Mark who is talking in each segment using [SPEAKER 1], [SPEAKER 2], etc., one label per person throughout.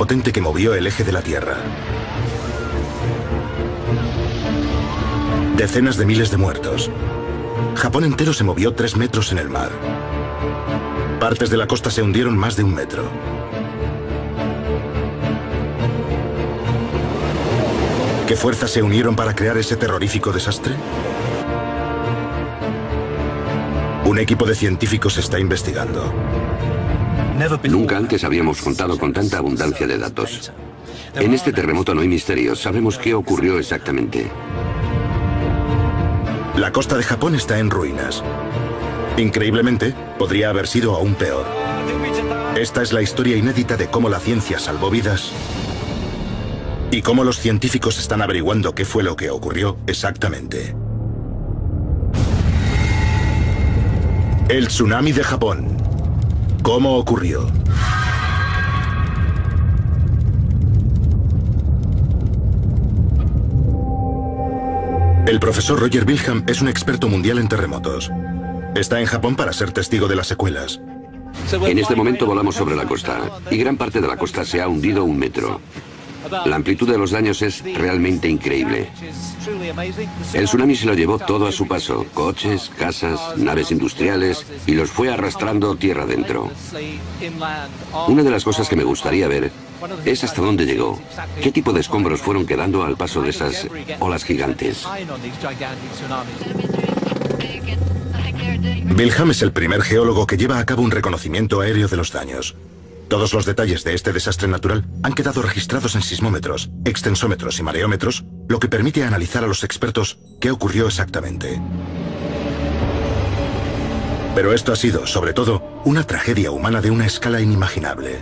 [SPEAKER 1] potente que movió el eje de la Tierra. Decenas de miles de muertos. Japón entero se movió 3 metros en el mar. Partes de la costa se hundieron más de 1 metro. ¿Qué fuerzas se unieron para crear ese terrorífico desastre? Un equipo de científicos está investigando.
[SPEAKER 2] Nunca antes habíamos contado con tanta abundancia de datos. En este terremoto no hay misterios, sabemos qué ocurrió exactamente.
[SPEAKER 1] La costa de Japón está en ruinas. Increíblemente, podría haber sido aún peor. Esta es la historia inédita de cómo la ciencia salvó vidas y cómo los científicos están averiguando qué fue lo que ocurrió exactamente. El tsunami de Japón. ¿Cómo ocurrió? El profesor Roger Wilhelm es un experto mundial en terremotos. Está en Japón para ser testigo de las secuelas.
[SPEAKER 2] En este momento volamos sobre la costa y gran parte de la costa se ha hundido 1 metro. La amplitud de los daños es realmente increíble. El tsunami se lo llevó todo a su paso, coches, casas, naves industriales, y los fue arrastrando tierra adentro. Una de las cosas que me gustaría ver es hasta dónde llegó, qué tipo de escombros fueron quedando al paso de esas olas gigantes.
[SPEAKER 1] Wilhelm es el primer geólogo que lleva a cabo un reconocimiento aéreo de los daños. Todos los detalles de este desastre natural han quedado registrados en sismómetros, extensómetros y mareómetros, lo que permite analizar a los expertos qué ocurrió exactamente. Pero esto ha sido, sobre todo, una tragedia humana de una escala inimaginable.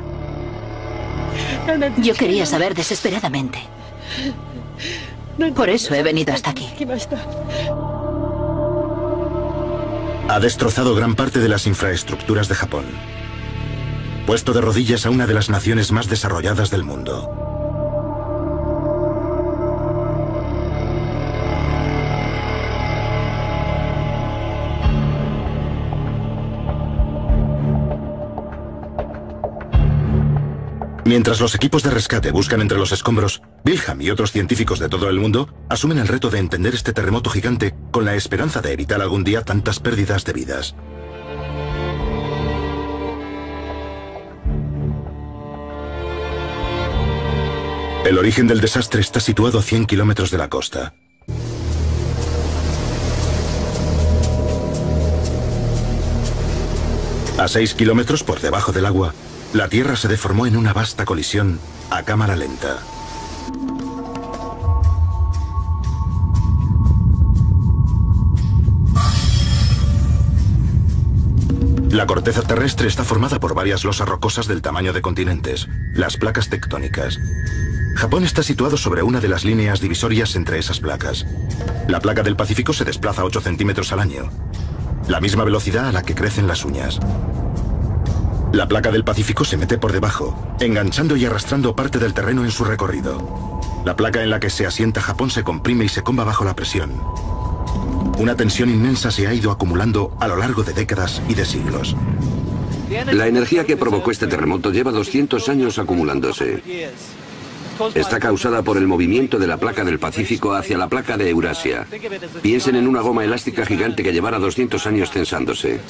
[SPEAKER 3] Yo quería saber desesperadamente. Por eso he venido hasta aquí.
[SPEAKER 1] Ha destrozado gran parte de las infraestructuras de Japón, puesto de rodillas a una de las naciones más desarrolladas del mundo. Mientras los equipos de rescate buscan entre los escombros, Wilhelm y otros científicos de todo el mundo asumen el reto de entender este terremoto gigante con la esperanza de evitar algún día tantas pérdidas de vidas. El origen del desastre está situado a 100 kilómetros de la costa. A 6 kilómetros por debajo del agua, la Tierra se deformó en una vasta colisión a cámara lenta. La corteza terrestre está formada por varias losas rocosas del tamaño de continentes, las placas tectónicas. Japón está situado sobre una de las líneas divisorias entre esas placas. La placa del Pacífico se desplaza 8 centímetros al año, la misma velocidad a la que crecen las uñas. La placa del Pacífico se mete por debajo, enganchando y arrastrando parte del terreno en su recorrido. La placa en la que se asienta Japón se comprime y se comba bajo la presión. Una tensión inmensa se ha ido acumulando a lo largo de décadas y de siglos.
[SPEAKER 2] La energía que provocó este terremoto lleva 200 años acumulándose. Está causada por el movimiento de la placa del Pacífico hacia la placa de Eurasia. Piensen en una goma elástica gigante que llevara 200 años tensándose.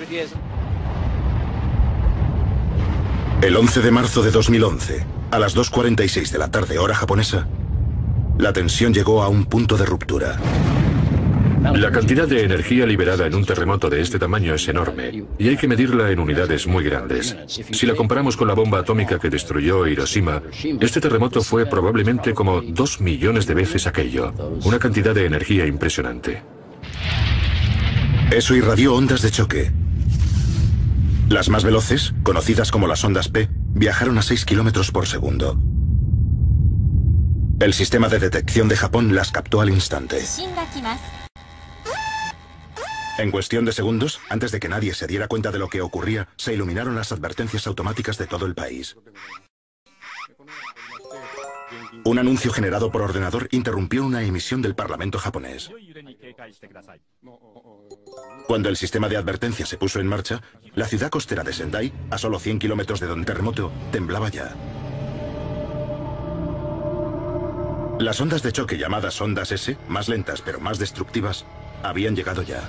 [SPEAKER 1] El 11 de marzo de 2011, a las 2:46 de la tarde hora japonesa, la tensión llegó a un punto de ruptura.
[SPEAKER 4] La cantidad de energía liberada en un terremoto de este tamaño es enorme, y hay que medirla en unidades muy grandes. Si la comparamos con la bomba atómica que destruyó Hiroshima, este terremoto fue probablemente como 2 millones de veces aquello. Una cantidad de energía impresionante.
[SPEAKER 1] Eso irradió ondas de choque. Las más veloces, conocidas como las ondas P, viajaron a 6 kilómetros por segundo. El sistema de detección de Japón las captó al instante. En cuestión de segundos, antes de que nadie se diera cuenta de lo que ocurría, se iluminaron las advertencias automáticas de todo el país. Un anuncio generado por ordenador interrumpió una emisión del Parlamento japonés. Cuando el sistema de advertencia se puso en marcha, la ciudad costera de Sendai, a solo 100 kilómetros de donde el terremoto, temblaba ya. Las ondas de choque llamadas ondas S, más lentas pero más destructivas, habían llegado ya.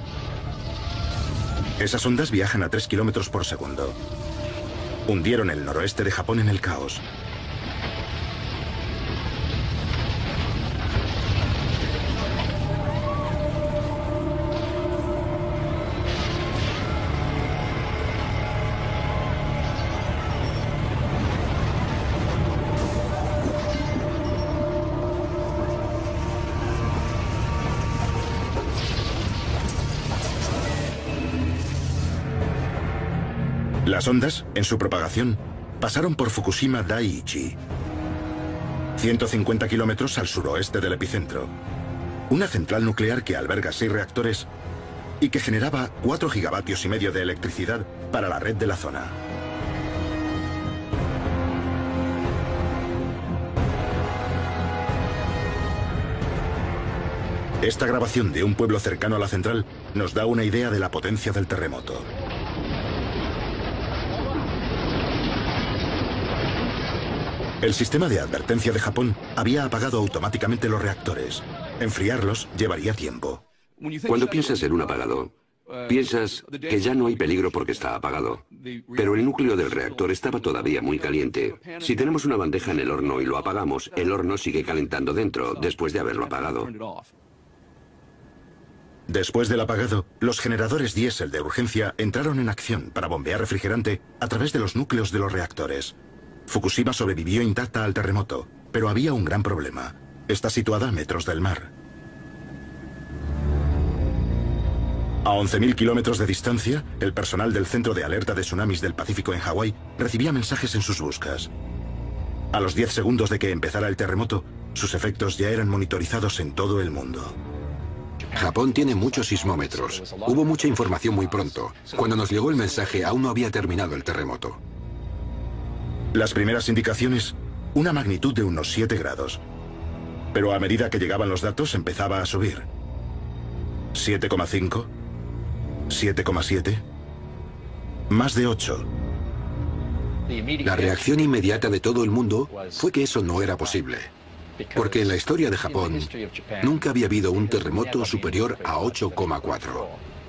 [SPEAKER 1] Esas ondas viajan a 3 kilómetros por segundo. Hundieron el noroeste de Japón en el caos. Las ondas, en su propagación, pasaron por Fukushima Daiichi, 150 kilómetros al suroeste del epicentro. Una central nuclear que alberga 6 reactores y que generaba 4,5 gigavatios de electricidad para la red de la zona. Esta grabación de un pueblo cercano a la central nos da una idea de la potencia del terremoto. El sistema de advertencia de Japón había apagado automáticamente los reactores. Enfriarlos llevaría tiempo.
[SPEAKER 2] Cuando piensas en un apagado, piensas que ya no hay peligro porque está apagado. Pero el núcleo del reactor estaba todavía muy caliente. Si tenemos una bandeja en el horno y lo apagamos, el horno sigue calentando dentro después de haberlo apagado.
[SPEAKER 1] Después del apagado, los generadores diésel de urgencia entraron en acción para bombear refrigerante a través de los núcleos de los reactores. Fukushima sobrevivió intacta al terremoto, pero había un gran problema. Está situada a metros del mar. A 11.000 kilómetros de distancia, el personal del Centro de Alerta de Tsunamis del Pacífico en Hawái recibía mensajes en sus buscas. A los 10 segundos de que empezara el terremoto, sus efectos ya eran monitorizados en todo el mundo.
[SPEAKER 5] Japón tiene muchos sismómetros. Hubo mucha información muy pronto. Cuando nos llegó el mensaje, aún no había terminado el terremoto.
[SPEAKER 1] Las primeras indicaciones, una magnitud de unos 7 grados. Pero a medida que llegaban los datos empezaba a subir. 7,5, 7,7, más de 8.
[SPEAKER 5] La reacción inmediata de todo el mundo fue que eso no era posible. Porque en la historia de Japón nunca había habido un terremoto superior a 8,4.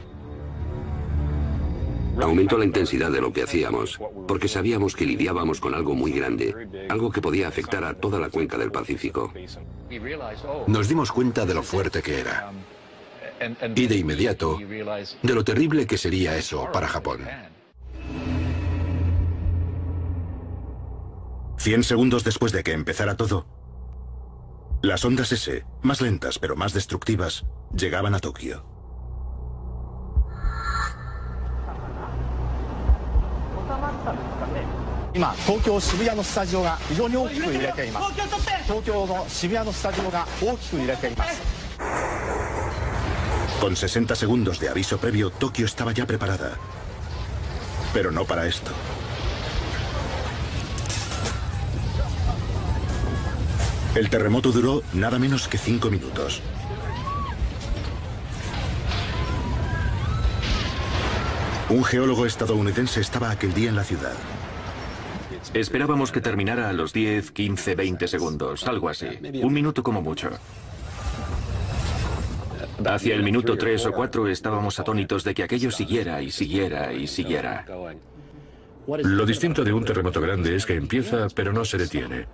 [SPEAKER 2] Aumentó la intensidad de lo que hacíamos, porque sabíamos que lidiábamos con algo muy grande, algo que podía afectar a toda la cuenca del Pacífico.
[SPEAKER 5] Nos dimos cuenta de lo fuerte que era. Y de inmediato, de lo terrible que sería eso para Japón.
[SPEAKER 1] 100 segundos después de que empezara todo, las ondas S, más lentas pero más destructivas, llegaban a Tokio. Con 60 segundos de aviso previo, Tokio estaba ya preparada. Pero no para esto. El terremoto duró nada menos que 5 minutos. Un geólogo estadounidense estaba aquel día en la ciudad.
[SPEAKER 6] Esperábamos que terminara a los 10, 15, 20 segundos, algo así. Un minuto como mucho. Hacia el minuto 3 o 4 estábamos atónitos de que aquello siguiera y siguiera y siguiera.
[SPEAKER 4] Lo distinto de un terremoto grande es que empieza pero no se detiene.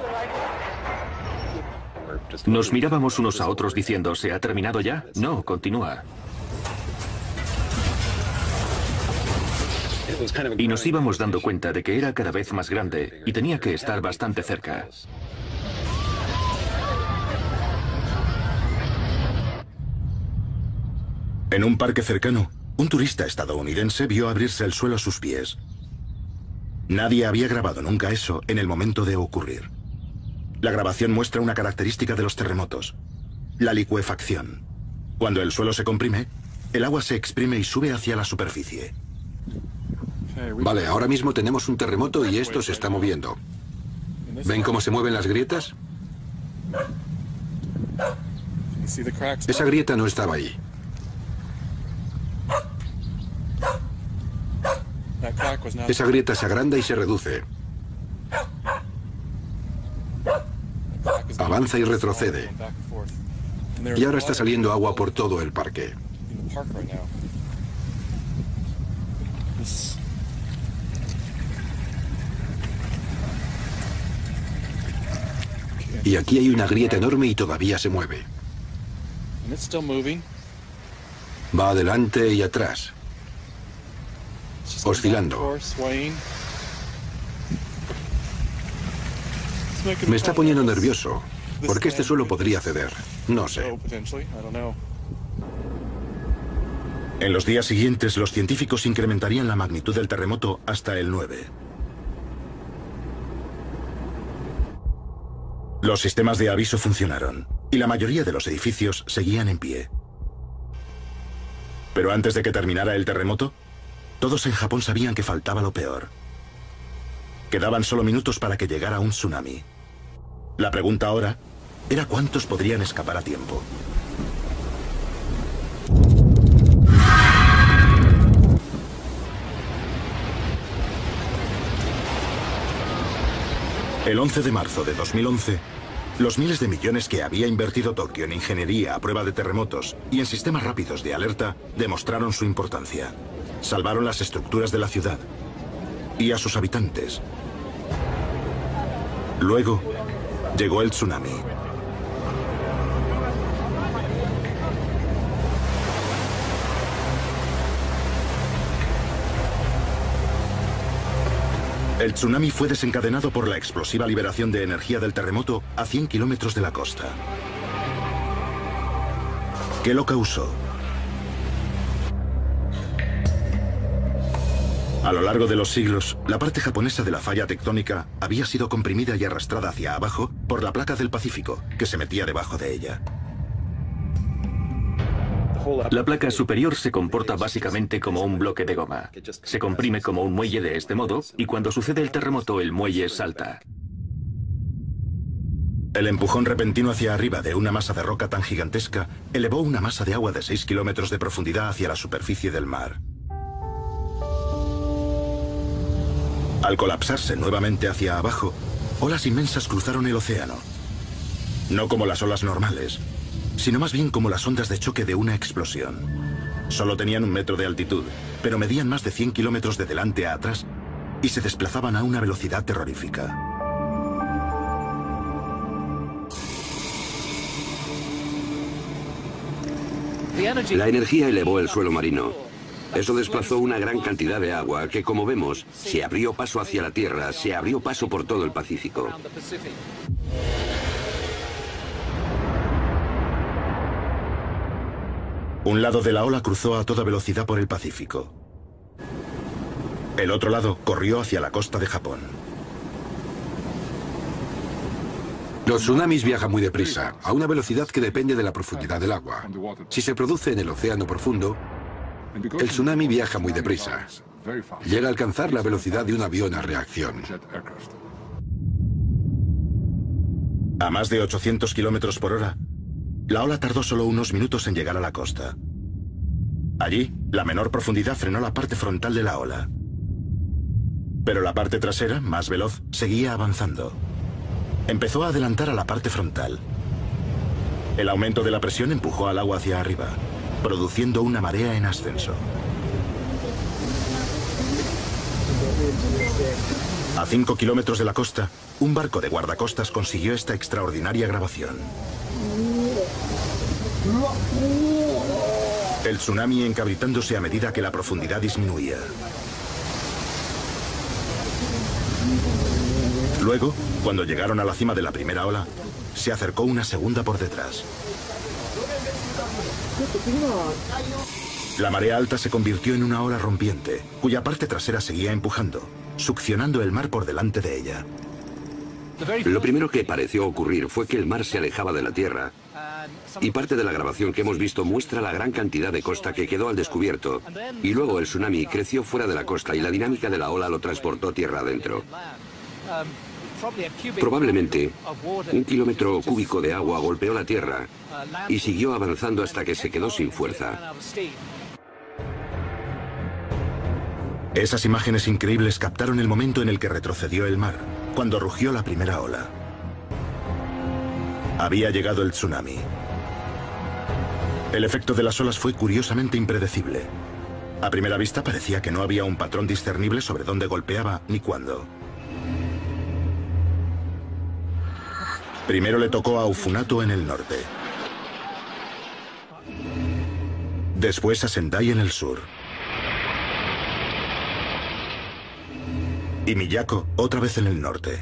[SPEAKER 6] Nos mirábamos unos a otros diciendo, ¿se ha terminado ya? No, continúa. Y nos íbamos dando cuenta de que era cada vez más grande y tenía que estar bastante cerca.
[SPEAKER 1] En un parque cercano, un turista estadounidense vio abrirse el suelo a sus pies. Nadie había grabado nunca eso en el momento de ocurrir. La grabación muestra una característica de los terremotos: la licuefacción. Cuando el suelo se comprime, el agua se exprime y sube hacia la superficie.
[SPEAKER 5] Vale, ahora mismo tenemos un terremoto y esto se está moviendo. ¿Ven cómo se mueven las grietas? Esa grieta no estaba ahí. Esa grieta se agranda y se reduce. Avanza y retrocede. Y ahora está saliendo agua por todo el parque. Y aquí hay una grieta enorme y todavía se mueve. Va adelante y atrás, oscilando. Me está poniendo nervioso, porque este suelo podría ceder. No sé.
[SPEAKER 1] En los días siguientes, los científicos incrementarían la magnitud del terremoto hasta el 9. Los sistemas de aviso funcionaron, y la mayoría de los edificios seguían en pie. Pero antes de que terminara el terremoto, todos en Japón sabían que faltaba lo peor. Quedaban solo minutos para que llegara un tsunami. La pregunta ahora era cuántos podrían escapar a tiempo. El 11 de marzo de 2011, los miles de millones que había invertido Tokio en ingeniería a prueba de terremotos y en sistemas rápidos de alerta demostraron su importancia. Salvaron las estructuras de la ciudad y a sus habitantes. Luego, llegó el tsunami. El tsunami fue desencadenado por la explosiva liberación de energía del terremoto a 100 kilómetros de la costa. ¿Qué lo causó? A lo largo de los siglos, la parte japonesa de la falla tectónica había sido comprimida y arrastrada hacia abajo por la placa del Pacífico, que se metía debajo de ella.
[SPEAKER 6] La placa superior se comporta básicamente como un bloque de goma. Se comprime como un muelle de este modo, y cuando sucede el terremoto, el muelle salta.
[SPEAKER 1] El empujón repentino hacia arriba de una masa de roca tan gigantesca elevó una masa de agua de 6 kilómetros de profundidad hacia la superficie del mar. Al colapsarse nuevamente hacia abajo, olas inmensas cruzaron el océano. No como las olas normales, sino más bien como las ondas de choque de una explosión. Solo tenían 1 metro de altitud, pero medían más de 100 kilómetros de delante a atrás y se desplazaban a una velocidad terrorífica.
[SPEAKER 2] La energía elevó el suelo marino. Eso desplazó una gran cantidad de agua que, como vemos, se abrió paso hacia la Tierra, se abrió paso por todo el Pacífico.
[SPEAKER 1] Un lado de la ola cruzó a toda velocidad por el Pacífico. El otro lado corrió hacia la costa de Japón.
[SPEAKER 5] Los tsunamis viajan muy deprisa, a una velocidad que depende de la profundidad del agua. Si se produce en el océano profundo, el tsunami viaja muy deprisa. Llega a alcanzar la velocidad de un avión a reacción.
[SPEAKER 1] A más de 800 kilómetros por hora, la ola tardó solo unos minutos en llegar a la costa. Allí, la menor profundidad frenó la parte frontal de la ola. Pero la parte trasera, más veloz, seguía avanzando. Empezó a adelantar a la parte frontal. El aumento de la presión empujó al agua hacia arriba, produciendo una marea en ascenso. A 5 kilómetros de la costa, un barco de guardacostas consiguió esta extraordinaria grabación. El tsunami encabritándose a medida que la profundidad disminuía. Luego, cuando llegaron a la cima de la primera ola, se acercó una segunda por detrás. La marea alta se convirtió en una ola rompiente, cuya parte trasera seguía empujando, succionando el mar por delante de ella.
[SPEAKER 2] Lo primero que pareció ocurrir fue que el mar se alejaba de la tierra, y parte de la grabación que hemos visto muestra la gran cantidad de costa que quedó al descubierto, y luego el tsunami creció fuera de la costa y la dinámica de la ola lo transportó tierra adentro. Probablemente, 1 kilómetro cúbico de agua golpeó la tierra y siguió avanzando hasta que se quedó sin fuerza.
[SPEAKER 1] Esas imágenes increíbles captaron el momento en el que retrocedió el mar, cuando rugió la primera ola. Había llegado el tsunami. El efecto de las olas fue curiosamente impredecible. A primera vista parecía que no había un patrón discernible sobre dónde golpeaba ni cuándo. Primero le tocó a Ufunato en el norte. Después a Sendai en el sur. Y Miyako otra vez en el norte.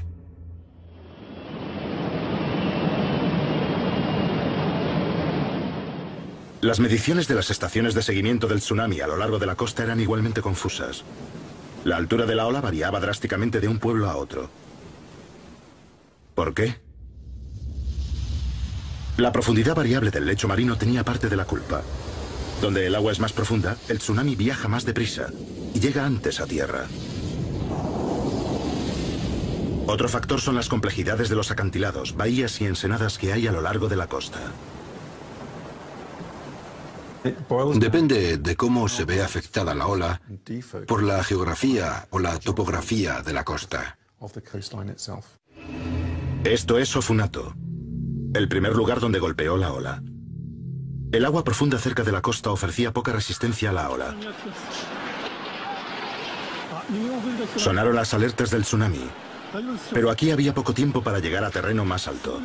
[SPEAKER 1] Las mediciones de las estaciones de seguimiento del tsunami a lo largo de la costa eran igualmente confusas. La altura de la ola variaba drásticamente de un pueblo a otro. ¿Por qué? La profundidad variable del lecho marino tenía parte de la culpa. Donde el agua es más profunda, el tsunami viaja más deprisa y llega antes a tierra. Otro factor son las complejidades de los acantilados, bahías y ensenadas que hay a lo largo de la costa.
[SPEAKER 5] Depende de cómo se ve afectada la ola por la geografía o la topografía de la costa.
[SPEAKER 1] Esto es Ofunato, el primer lugar donde golpeó la ola. El agua profunda cerca de la costa ofrecía poca resistencia a la ola. Sonaron las alertas del tsunami, pero aquí había poco tiempo para llegar a terreno más alto.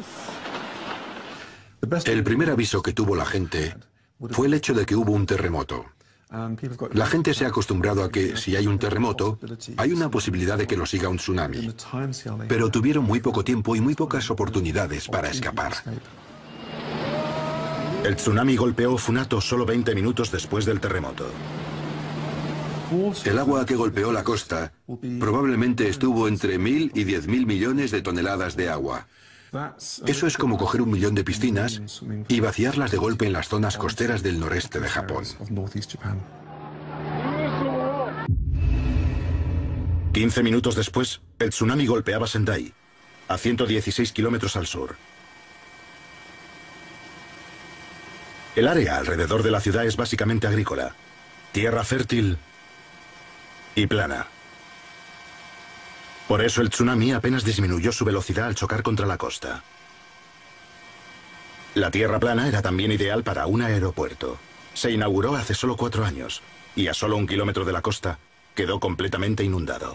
[SPEAKER 5] El primer aviso que tuvo la gente fue el hecho de que hubo un terremoto. La gente se ha acostumbrado a que si hay un terremoto, hay una posibilidad de que lo siga un tsunami. Pero tuvieron muy poco tiempo y muy pocas oportunidades para escapar.
[SPEAKER 1] El tsunami golpeó Funato solo 20 minutos después del terremoto.
[SPEAKER 5] El agua que golpeó la costa probablemente estuvo entre 1.000 y 10.000 millones de toneladas de agua. Eso es como coger 1 millón de piscinas y vaciarlas de golpe en las zonas costeras del noreste de Japón.
[SPEAKER 1] 15 minutos después, el tsunami golpeaba Sendai, a 116 kilómetros al sur. El área alrededor de la ciudad es básicamente agrícola, tierra fértil y plana. Por eso el tsunami apenas disminuyó su velocidad al chocar contra la costa. La tierra plana era también ideal para un aeropuerto. Se inauguró hace solo 4 años y a solo 1 kilómetro de la costa quedó completamente inundado.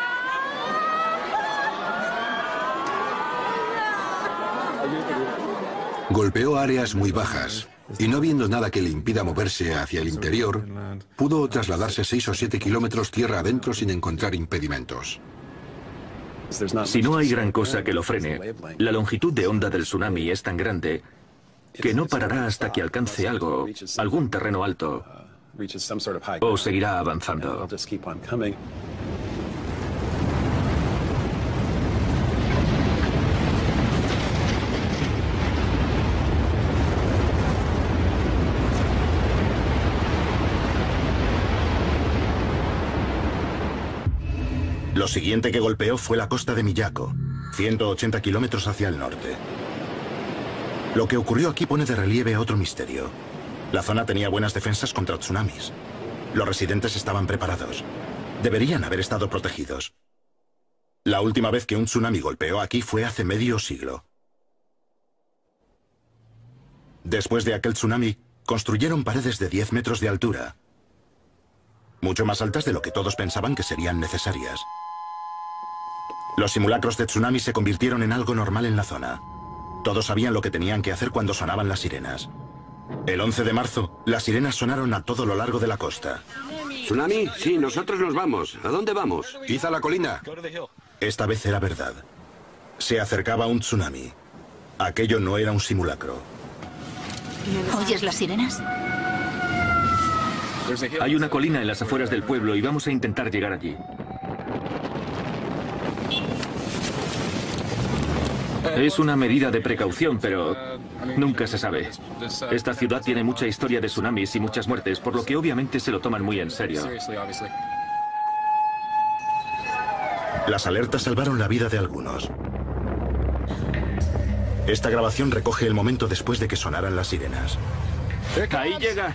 [SPEAKER 5] Golpeó áreas muy bajas y no viendo nada que le impida moverse hacia el interior, pudo trasladarse 6 o 7 kilómetros tierra adentro sin encontrar impedimentos.
[SPEAKER 6] Si no hay gran cosa que lo frene, la longitud de onda del tsunami es tan grande que no parará hasta que alcance algo, algún terreno alto, o seguirá avanzando.
[SPEAKER 1] Lo siguiente que golpeó fue la costa de Miyako, 180 kilómetros hacia el norte. Lo que ocurrió aquí pone de relieve otro misterio. La zona tenía buenas defensas contra tsunamis. Los residentes estaban preparados. Deberían haber estado protegidos. La última vez que un tsunami golpeó aquí fue hace medio siglo. Después de aquel tsunami, construyeron paredes de 10 metros de altura, mucho más altas de lo que todos pensaban que serían necesarias. Los simulacros de tsunami se convirtieron en algo normal en la zona. Todos sabían lo que tenían que hacer cuando sonaban las sirenas. El 11 de marzo, las sirenas sonaron a todo lo largo de la costa.
[SPEAKER 2] ¿Tsunami? Sí, nosotros nos vamos. ¿A dónde vamos?
[SPEAKER 5] ¡Iza la colina!
[SPEAKER 1] Esta vez era verdad. Se acercaba un tsunami. Aquello no era un simulacro.
[SPEAKER 3] ¿Oyes las sirenas?
[SPEAKER 6] Hay una colina en las afueras del pueblo y vamos a intentar llegar allí. Es una medida de precaución, pero nunca se sabe. Esta ciudad tiene mucha historia de tsunamis y muchas muertes, por lo que obviamente se lo toman muy en serio.
[SPEAKER 1] Las alertas salvaron la vida de algunos. Esta grabación recoge el momento después de que sonaran las sirenas.
[SPEAKER 6] ¡Ahí llega!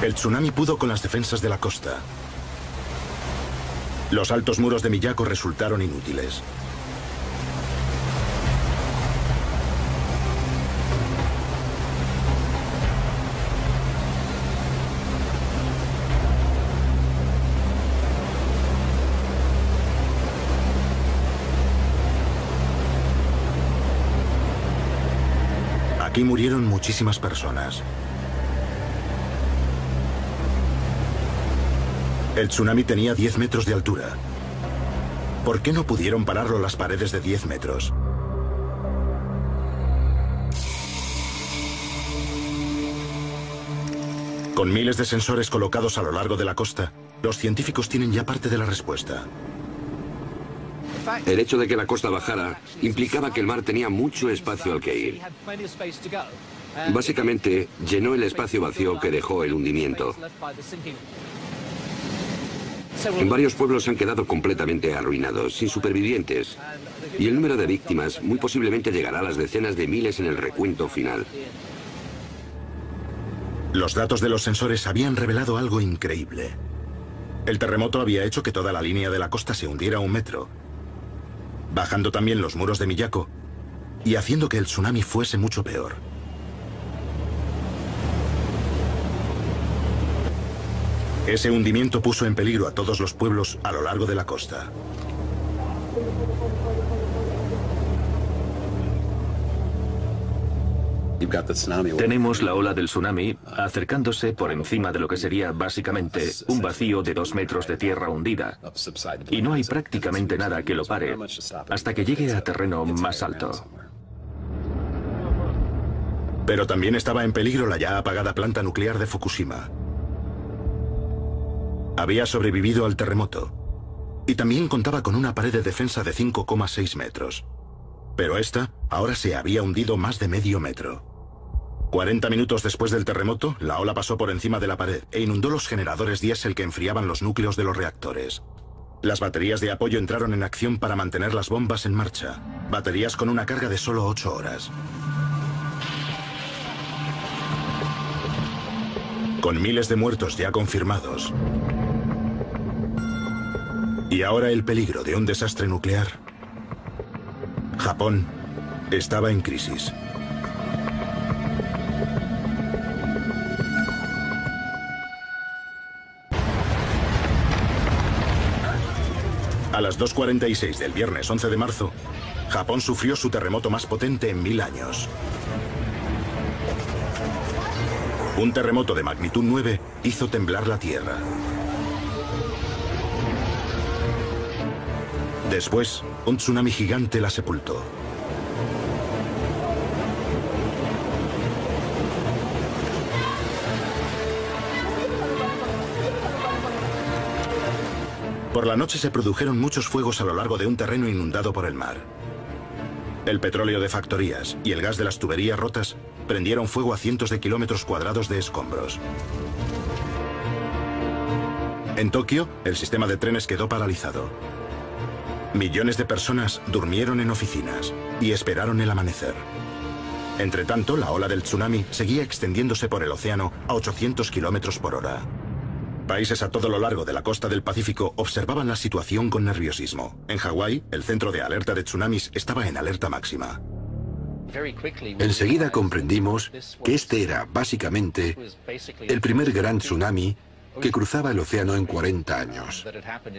[SPEAKER 1] El tsunami pudo con las defensas de la costa. Los altos muros de Miyako resultaron inútiles. Aquí murieron muchísimas personas. El tsunami tenía 10 metros de altura. ¿Por qué no pudieron pararlo las paredes de 10 metros? Con miles de sensores colocados a lo largo de la costa, los científicos tienen ya parte de la respuesta.
[SPEAKER 2] El hecho de que la costa bajara implicaba que el mar tenía mucho espacio al que ir. Básicamente, llenó el espacio vacío que dejó el hundimiento. En varios pueblos han quedado completamente arruinados, sin supervivientes. Y el número de víctimas muy posiblemente llegará a las decenas de miles en el recuento final.
[SPEAKER 1] Los datos de los sensores habían revelado algo increíble. El terremoto había hecho que toda la línea de la costa se hundiera 1 metro, bajando también los muros de Miyako y haciendo que el tsunami fuese mucho peor. Ese hundimiento puso en peligro a todos los pueblos a lo largo de la costa.
[SPEAKER 6] Tenemos la ola del tsunami acercándose por encima de lo que sería básicamente un vacío de 2 metros de tierra hundida. Y no hay prácticamente nada que lo pare hasta que llegue a terreno más alto.
[SPEAKER 1] Pero también estaba en peligro la ya apagada planta nuclear de Fukushima. Había sobrevivido al terremoto y también contaba con una pared de defensa de 5,6 metros. Pero esta ahora se había hundido más de medio metro. 40 minutos después del terremoto, la ola pasó por encima de la pared e inundó los generadores diésel que enfriaban los núcleos de los reactores. Las baterías de apoyo entraron en acción para mantener las bombas en marcha. Baterías con una carga de solo 8 horas. Con miles de muertos ya confirmados. Y ahora el peligro de un desastre nuclear. Japón estaba en crisis. A las 2:46 del viernes 11 de marzo, Japón sufrió su terremoto más potente en 1000 años. Un terremoto de magnitud 9 hizo temblar la tierra. Después, un tsunami gigante la sepultó. Por la noche se produjeron muchos fuegos a lo largo de un terreno inundado por el mar. El petróleo de factorías y el gas de las tuberías rotas prendieron fuego a cientos de kilómetros cuadrados de escombros. En Tokio, el sistema de trenes quedó paralizado. Millones de personas durmieron en oficinas y esperaron el amanecer. Entretanto, la ola del tsunami seguía extendiéndose por el océano a 800 kilómetros por hora. Países a todo lo largo de la costa del Pacífico observaban la situación con nerviosismo. En Hawái, el centro de alerta de tsunamis estaba en alerta máxima.
[SPEAKER 5] Enseguida comprendimos que este era, básicamente, el primer gran tsunami que cruzaba el océano en 40 años.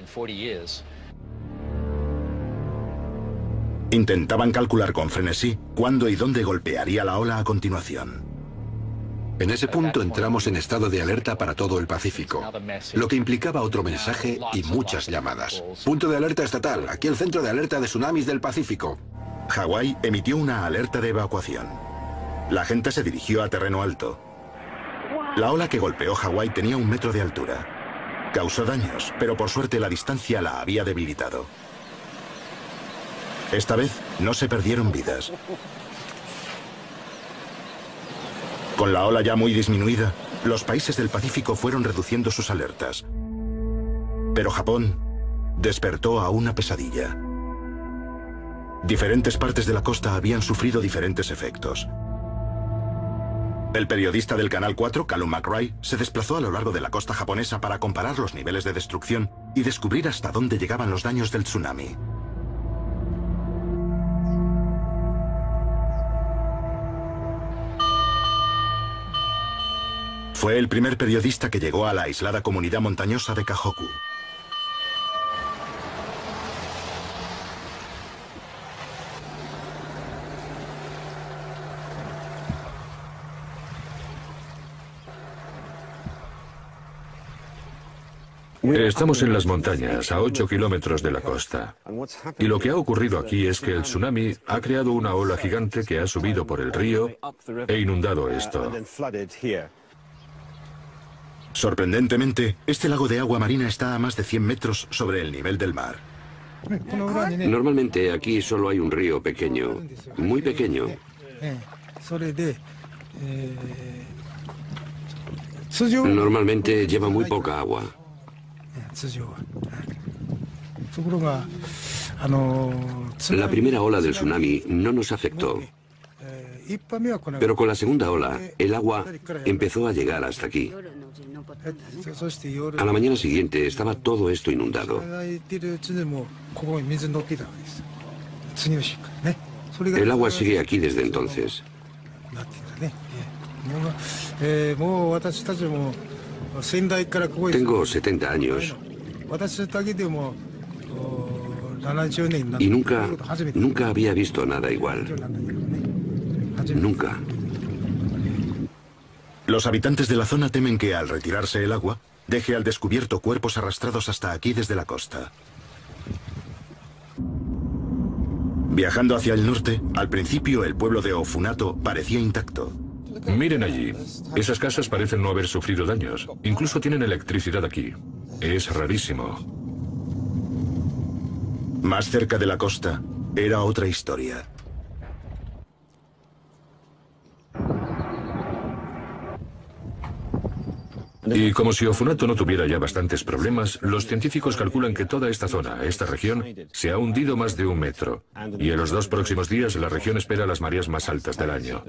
[SPEAKER 1] Intentaban calcular con frenesí cuándo y dónde golpearía la ola a continuación.
[SPEAKER 5] En ese punto entramos en estado de alerta para todo el Pacífico, lo que implicaba otro mensaje y muchas llamadas. Punto de alerta estatal, aquí el centro de alerta de tsunamis del Pacífico.
[SPEAKER 1] Hawái emitió una alerta de evacuación. La gente se dirigió a terreno alto. La ola que golpeó Hawái tenía 1 metro de altura. Causó daños, pero por suerte la distancia la había debilitado. Esta vez no se perdieron vidas. Con la ola ya muy disminuida, los países del Pacífico fueron reduciendo sus alertas. Pero Japón despertó a una pesadilla. Diferentes partes de la costa habían sufrido diferentes efectos. El periodista del Canal 4, Callum McRae, se desplazó a lo largo de la costa japonesa para comparar los niveles de destrucción y descubrir hasta dónde llegaban los daños del tsunami. Fue el primer periodista que llegó a la aislada comunidad montañosa de Kahoku.
[SPEAKER 4] Estamos en las montañas, a 8 kilómetros de la costa. Y lo que ha ocurrido aquí es que el tsunami ha creado una ola gigante que ha subido por el río e inundado esto.
[SPEAKER 1] Sorprendentemente, este lago de agua marina está a más de 100 metros sobre el nivel del mar.
[SPEAKER 2] Normalmente aquí solo hay un río pequeño, muy pequeño. Normalmente lleva muy poca agua. La primera ola del tsunami no nos afectó, pero con la segunda ola, el agua empezó a llegar hasta aquí. A la mañana siguiente estaba todo esto inundado. El agua sigue aquí desde entonces. Tengo 70 años y nunca había visto nada igual. Nunca.
[SPEAKER 1] Los habitantes de la zona temen que al retirarse el agua, deje al descubierto cuerpos arrastrados hasta aquí desde la costa. Viajando hacia el norte, al principio el pueblo de Ofunato parecía intacto.
[SPEAKER 4] Miren allí. Esas casas parecen no haber sufrido daños. Incluso tienen electricidad aquí. Es rarísimo.
[SPEAKER 1] Más cerca de la costa, era otra historia.
[SPEAKER 4] Y como si Ofunato no tuviera ya bastantes problemas, los científicos calculan que toda esta zona, esta región, se ha hundido más de 1 metro. Y en los 2 próximos días la región espera las mareas más altas del año.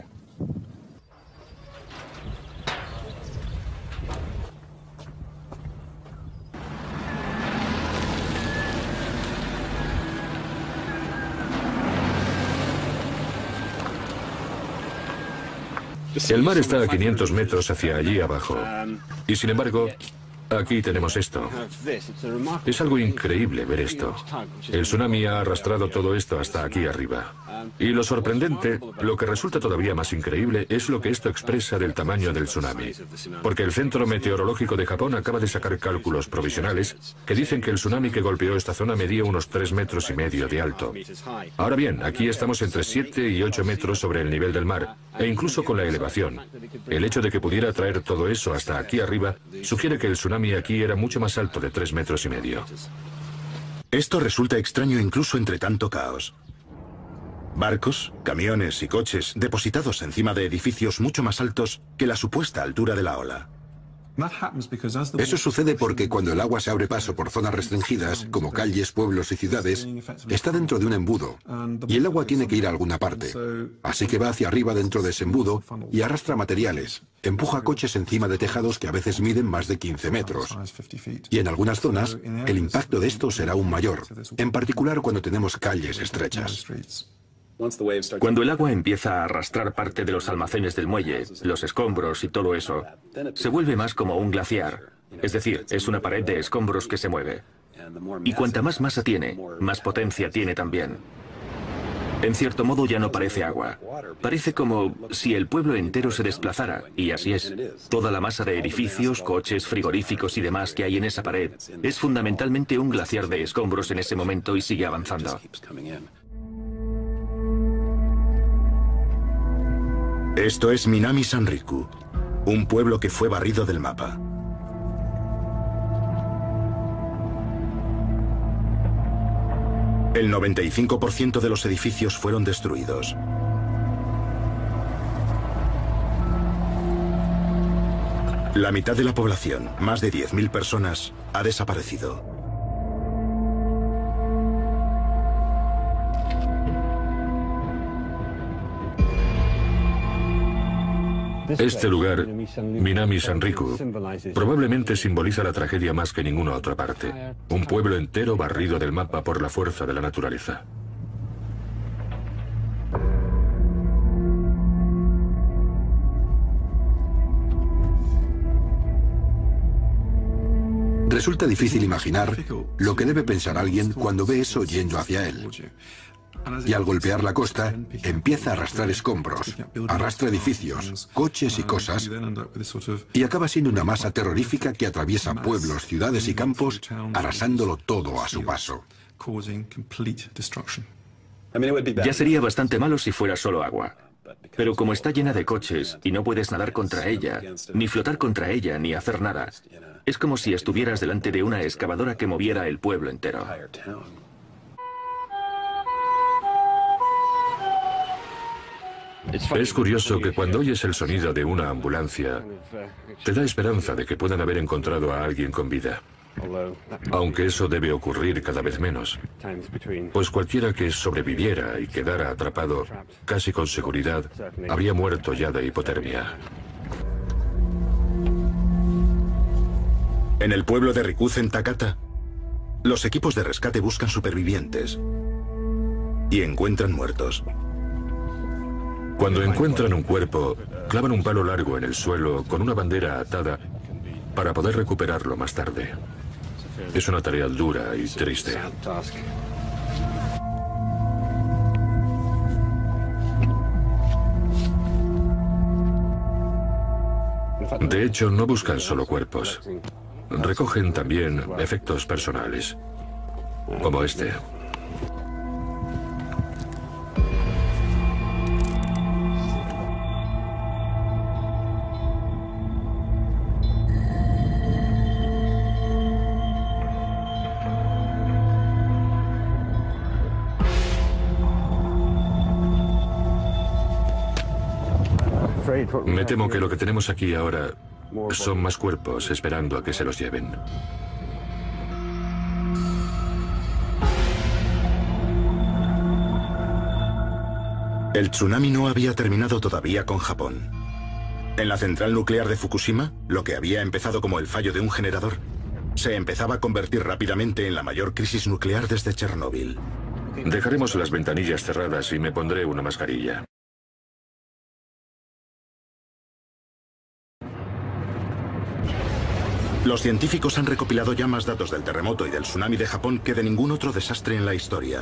[SPEAKER 4] El mar está a 500 metros hacia allí abajo. Y sin embargo, aquí tenemos esto. Es algo increíble ver esto. El tsunami ha arrastrado todo esto hasta aquí arriba. Y lo sorprendente, lo que resulta todavía más increíble, es lo que esto expresa del tamaño del tsunami. Porque el Centro Meteorológico de Japón acaba de sacar cálculos provisionales que dicen que el tsunami que golpeó esta zona medía unos 3,5 metros de alto. Ahora bien, aquí estamos entre 7 y 8 metros sobre el nivel del mar, e incluso con la elevación. El hecho de que pudiera traer todo eso hasta aquí arriba sugiere que el tsunami aquí era mucho más alto de 3,5 metros.
[SPEAKER 1] Esto resulta extraño incluso entre tanto caos. Barcos, camiones y coches depositados encima de edificios mucho más altos que la supuesta altura de la ola.
[SPEAKER 5] Eso sucede porque cuando el agua se abre paso por zonas restringidas, como calles, pueblos y ciudades, está dentro de un embudo, y el agua tiene que ir a alguna parte. Así que va hacia arriba dentro de ese embudo y arrastra materiales, empuja coches encima de tejados que a veces miden más de 15 metros. Y en algunas zonas, el impacto de esto será aún mayor, en particular cuando tenemos calles estrechas.
[SPEAKER 6] Cuando el agua empieza a arrastrar parte de los almacenes del muelle, los escombros y todo eso, se vuelve más como un glaciar. Es decir, es una pared de escombros que se mueve. Y cuanta más masa tiene, más potencia tiene también. En cierto modo ya no parece agua. Parece como si el pueblo entero se desplazara, y así es. Toda la masa de edificios, coches, frigoríficos y demás que hay en esa pared es fundamentalmente un glaciar de escombros en ese momento y sigue avanzando.
[SPEAKER 1] Esto es Minami Sanriku, un pueblo que fue barrido del mapa. El 95% de los edificios fueron destruidos. La mitad de la población, más de 10.000 personas, ha desaparecido.
[SPEAKER 4] Este lugar, Minami Sanriku, probablemente simboliza la tragedia más que ninguna otra parte. Un pueblo entero barrido del mapa por la fuerza de la naturaleza.
[SPEAKER 5] Resulta difícil imaginar lo que debe pensar alguien cuando ve eso yendo hacia él. Y al golpear la costa, empieza a arrastrar escombros, arrastra edificios, coches y cosas, y acaba siendo una masa terrorífica que atraviesa pueblos, ciudades y campos, arrasándolo todo a su paso.
[SPEAKER 6] Ya sería bastante malo si fuera solo agua. Pero como está llena de coches y no puedes nadar contra ella, ni flotar contra ella, ni hacer nada, es como si estuvieras delante de una excavadora que moviera el pueblo entero.
[SPEAKER 4] Es curioso que cuando oyes el sonido de una ambulancia, te da esperanza de que puedan haber encontrado a alguien con vida. Aunque eso debe ocurrir cada vez menos, pues cualquiera que sobreviviera y quedara atrapado, casi con seguridad, habría muerto ya de hipotermia.
[SPEAKER 1] En el pueblo de Rikuzen, Takata, los equipos de rescate buscan supervivientes y encuentran muertos.
[SPEAKER 4] Cuando encuentran un cuerpo, clavan un palo largo en el suelo con una bandera atada para poder recuperarlo más tarde. Es una tarea dura y triste. De hecho, no buscan solo cuerpos. Recogen también efectos personales, como este. Me temo que lo que tenemos aquí ahora son más cuerpos esperando a que se los lleven.
[SPEAKER 1] El tsunami no había terminado todavía con Japón. En la central nuclear de Fukushima, lo que había empezado como el fallo de un generador, se empezaba a convertir rápidamente en la mayor crisis nuclear desde Chernóbil.
[SPEAKER 4] Dejaremos las ventanillas cerradas y me pondré una mascarilla.
[SPEAKER 1] Los científicos han recopilado ya más datos del terremoto y del tsunami de Japón que de ningún otro desastre en la historia.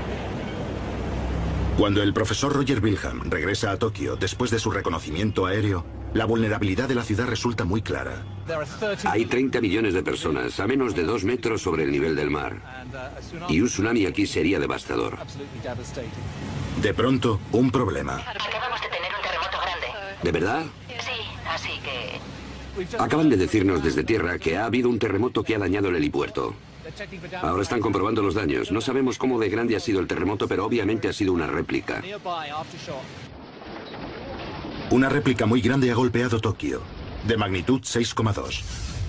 [SPEAKER 1] Cuando el profesor Roger Wilhelm regresa a Tokio después de su reconocimiento aéreo, la vulnerabilidad de la ciudad resulta muy clara.
[SPEAKER 2] Hay 30 millones de personas a menos de 2 metros sobre el nivel del mar. Y un tsunami aquí sería devastador.
[SPEAKER 1] De pronto, un problema.
[SPEAKER 3] Acabamos de tener un terremoto grande.
[SPEAKER 2] ¿De verdad?
[SPEAKER 3] Sí, así que...
[SPEAKER 2] Acaban de decirnos desde tierra que ha habido un terremoto que ha dañado el helipuerto. Ahora están comprobando los daños. No sabemos cómo de grande ha sido el terremoto, pero obviamente ha sido una réplica.
[SPEAKER 1] Una réplica muy grande ha golpeado Tokio, de magnitud 6,2.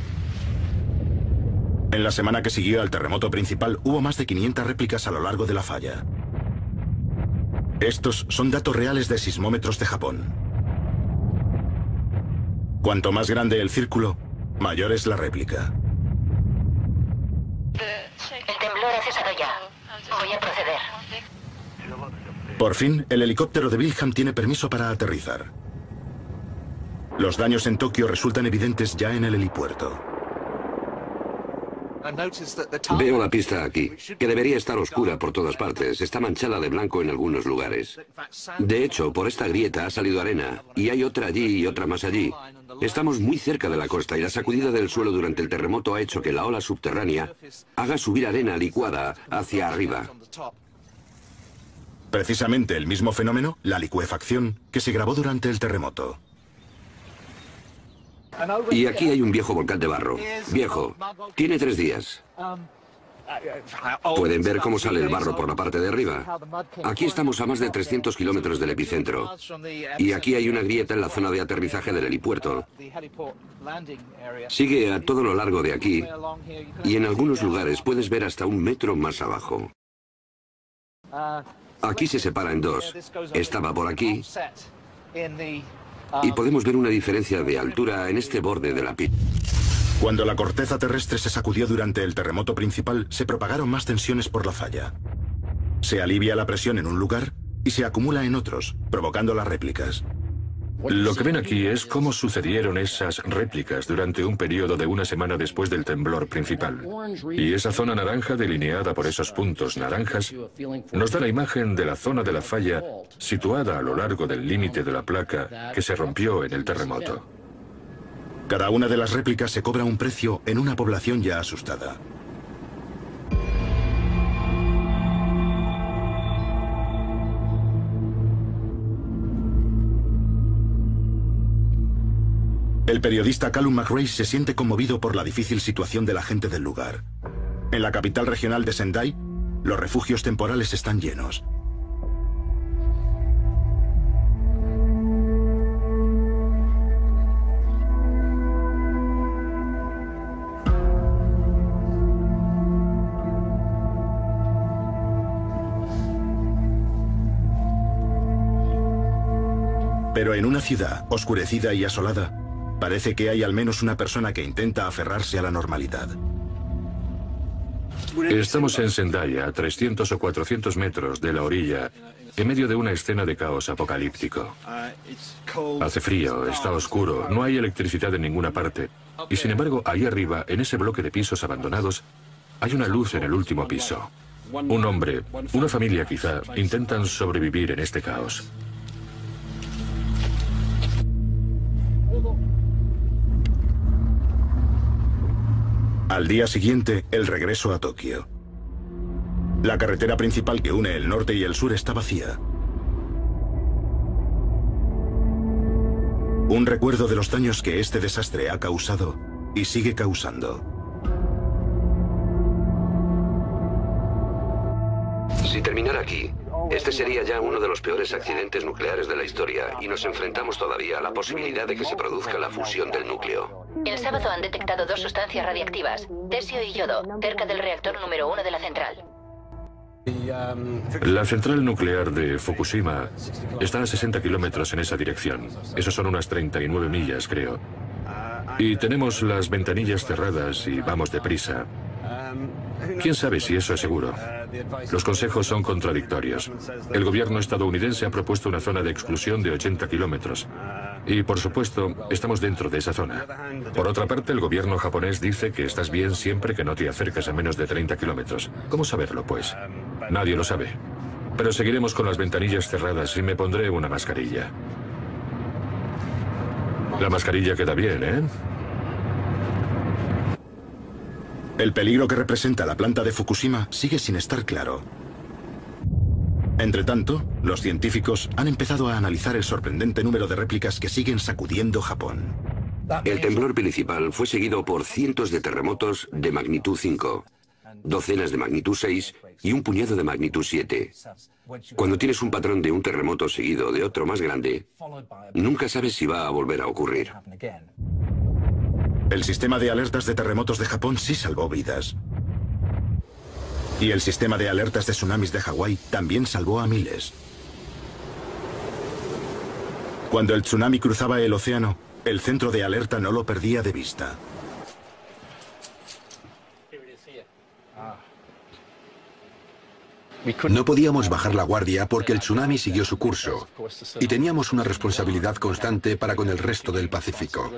[SPEAKER 1] En la semana que siguió al terremoto principal hubo más de 500 réplicas a lo largo de la falla. Estos son datos reales de sismómetros de Japón. Cuanto más grande el círculo, mayor es la réplica.
[SPEAKER 3] El temblor ha cesado ya. Voy a proceder.
[SPEAKER 1] Por fin, el helicóptero de Wilhelm tiene permiso para aterrizar. Los daños en Tokio resultan evidentes ya en el helipuerto.
[SPEAKER 2] Veo la pista aquí, que debería estar oscura por todas partes. Está manchada de blanco en algunos lugares. De hecho, por esta grieta ha salido arena, y hay otra allí y otra más allí. Estamos muy cerca de la costa y la sacudida del suelo durante el terremoto ha hecho que la ola subterránea haga subir arena licuada hacia arriba.
[SPEAKER 1] Precisamente el mismo fenómeno, la licuefacción, que se grabó durante el terremoto.
[SPEAKER 2] Y aquí hay un viejo volcán de barro. Viejo. Tiene 3 días. ¿Pueden ver cómo sale el barro por la parte de arriba? Aquí estamos a más de 300 kilómetros del epicentro. Y aquí hay una grieta en la zona de aterrizaje del helipuerto. Sigue a todo lo largo de aquí. Y en algunos lugares puedes ver hasta 1 metro más abajo. Aquí se separa en 2. Estaba por aquí. Y podemos ver una diferencia de altura en este borde de la pista.
[SPEAKER 1] Cuando la corteza terrestre se sacudió durante el terremoto principal, se propagaron más tensiones por la falla. Se alivia la presión en un lugar y se acumula en otros, provocando las réplicas.
[SPEAKER 4] Lo que ven aquí es cómo sucedieron esas réplicas durante un periodo de una semana después del temblor principal. Y esa zona naranja delineada por esos puntos naranjas nos da la imagen de la zona de la falla situada a lo largo del límite de la placa que se rompió en el terremoto.
[SPEAKER 1] Cada una de las réplicas se cobra un precio en una población ya asustada. El periodista Callum McRae se siente conmovido por la difícil situación de la gente del lugar. En la capital regional de Sendai, los refugios temporales están llenos. Pero en una ciudad oscurecida y asolada, parece que hay al menos una persona que intenta aferrarse a la normalidad.
[SPEAKER 4] Estamos en Sendai, a 300 o 400 metros de la orilla, en medio de una escena de caos apocalíptico. Hace frío, está oscuro, no hay electricidad en ninguna parte. Y sin embargo, ahí arriba, en ese bloque de pisos abandonados, hay una luz en el último piso. Un hombre, una familia quizá, intentan sobrevivir en este caos.
[SPEAKER 1] Al día siguiente, el regreso a Tokio. La carretera principal que une el norte y el sur está vacía. Un recuerdo de los daños que este desastre ha causado y sigue causando.
[SPEAKER 2] Si terminara aquí, este sería ya uno de los peores accidentes nucleares de la historia y nos enfrentamos todavía a la posibilidad de que se produzca la fusión del núcleo.
[SPEAKER 3] El sábado han detectado 2 sustancias radiactivas, tesio y yodo, cerca del reactor número 1 de la central.
[SPEAKER 4] La central nuclear de Fukushima está a 60 kilómetros en esa dirección. Eso son unas 39 millas, creo. Y tenemos las ventanillas cerradas y vamos deprisa. ¿Quién sabe si eso es seguro? Los consejos son contradictorios. El gobierno estadounidense ha propuesto una zona de exclusión de 80 kilómetros. Y, por supuesto, estamos dentro de esa zona. Por otra parte, el gobierno japonés dice que estás bien siempre que no te acerques a menos de 30 kilómetros. ¿Cómo saberlo, pues? Nadie lo sabe. Pero seguiremos con las ventanillas cerradas y me pondré una mascarilla. La mascarilla queda bien, ¿eh?
[SPEAKER 1] El peligro que representa la planta de Fukushima sigue sin estar claro. Entretanto, los científicos han empezado a analizar el sorprendente número de réplicas que siguen sacudiendo Japón.
[SPEAKER 2] El temblor principal fue seguido por cientos de terremotos de magnitud 5, docenas de magnitud 6 y un puñado de magnitud 7. Cuando tienes un patrón de un terremoto seguido de otro más grande, nunca sabes si va a volver a ocurrir.
[SPEAKER 1] El sistema de alertas de terremotos de Japón sí salvó vidas. Y el sistema de alertas de tsunamis de Hawái también salvó a miles. Cuando el tsunami cruzaba el océano, el centro de alerta no lo perdía de vista.
[SPEAKER 5] No podíamos bajar la guardia porque el tsunami siguió su curso y teníamos una responsabilidad constante para con el resto del Pacífico.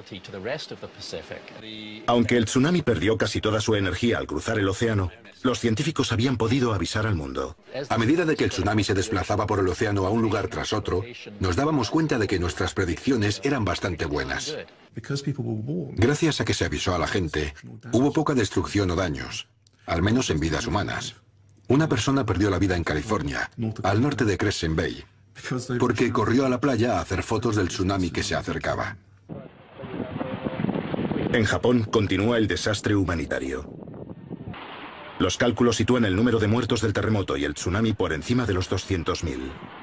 [SPEAKER 1] Aunque el tsunami perdió casi toda su energía al cruzar el océano, los científicos habían podido avisar al mundo.
[SPEAKER 5] A medida de que el tsunami se desplazaba por el océano a un lugar tras otro, nos dábamos cuenta de que nuestras predicciones eran bastante buenas. Gracias a que se avisó a la gente, hubo poca destrucción o daños, al menos en vidas humanas. Una persona perdió la vida en California, al norte de Crescent Bay, porque corrió a la playa a hacer fotos del tsunami que se acercaba.
[SPEAKER 1] En Japón continúa el desastre humanitario. Los cálculos sitúan el número de muertos del terremoto y el tsunami por encima de los 200.000.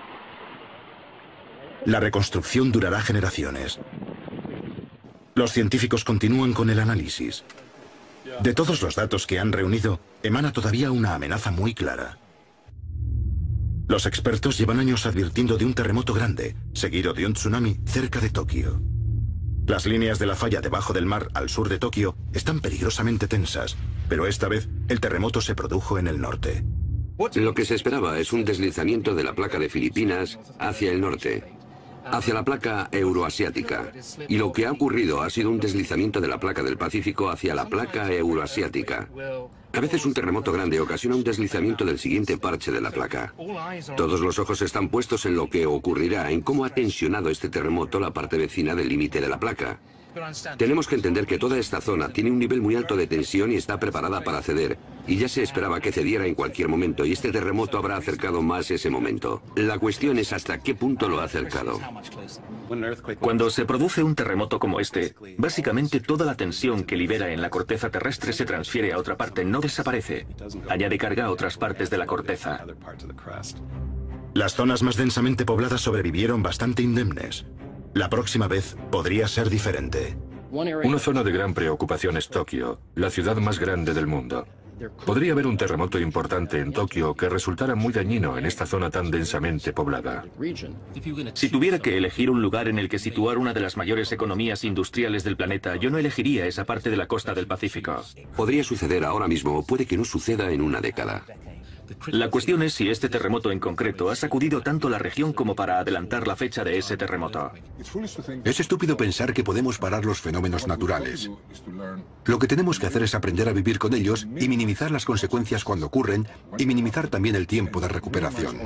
[SPEAKER 1] La reconstrucción durará generaciones. Los científicos continúan con el análisis. De todos los datos que han reunido, emana todavía una amenaza muy clara. Los expertos llevan años advirtiendo de un terremoto grande, seguido de un tsunami cerca de Tokio. Las líneas de la falla debajo del mar al sur de Tokio están peligrosamente tensas, pero esta vez el terremoto se produjo en el norte.
[SPEAKER 2] Lo que se esperaba es un deslizamiento de la placa de Filipinas hacia el norte, hacia la placa euroasiática. Y lo que ha ocurrido ha sido un deslizamiento de la placa del Pacífico hacia la placa euroasiática. A veces un terremoto grande ocasiona un deslizamiento del siguiente parche de la placa. Todos los ojos están puestos en lo que ocurrirá, en cómo ha tensionado este terremoto la parte vecina del límite de la placa. Tenemos que entender que toda esta zona tiene un nivel muy alto de tensión y está preparada para ceder. Y ya se esperaba que cediera en cualquier momento, y este terremoto habrá acercado más ese momento. La cuestión es hasta qué punto lo ha acercado.
[SPEAKER 6] Cuando se produce un terremoto como este, básicamente toda la tensión que libera en la corteza terrestre se transfiere a otra parte, no desaparece. Añade carga a otras partes de la corteza.
[SPEAKER 1] Las zonas más densamente pobladas sobrevivieron bastante indemnes. La próxima vez podría ser diferente.
[SPEAKER 4] Una zona de gran preocupación es Tokio, la ciudad más grande del mundo. Podría haber un terremoto importante en Tokio que resultara muy dañino en esta zona tan densamente poblada.
[SPEAKER 6] Si tuviera que elegir un lugar en el que situar una de las mayores economías industriales del planeta, yo no elegiría esa parte de la costa del Pacífico.
[SPEAKER 2] Podría suceder ahora mismo o puede que no suceda en una década.
[SPEAKER 6] La cuestión es si este terremoto en concreto ha sacudido tanto la región como para adelantar la fecha de ese terremoto.
[SPEAKER 5] Es estúpido pensar que podemos parar los fenómenos naturales. Lo que tenemos que hacer es aprender a vivir con ellos y minimizar las consecuencias cuando ocurren y minimizar también el tiempo de recuperación.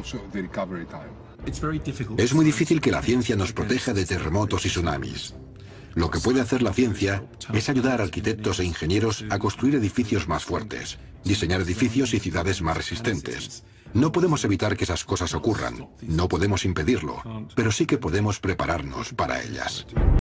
[SPEAKER 5] Es muy difícil que la ciencia nos proteja de terremotos y tsunamis. Lo que puede hacer la ciencia es ayudar a arquitectos e ingenieros a construir edificios más fuertes, diseñar edificios y ciudades más resistentes. No podemos evitar que esas cosas ocurran, no podemos impedirlo, pero sí que podemos prepararnos para ellas.